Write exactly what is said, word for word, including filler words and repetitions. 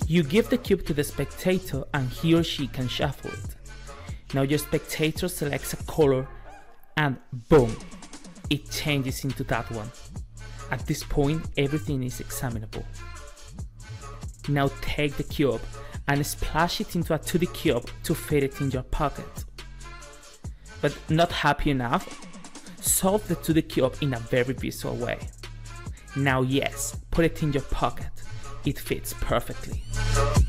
You give the cube to the spectator and he or she can shuffle it. Now your spectator selects a color and boom, it changes into that one. At this point, everything is examinable. Now take the cube and splash it into a two D cube to fit it in your pocket. But not happy enough? Solve the two D cube in a very visual way. Now yes, put it in your pocket. It fits perfectly.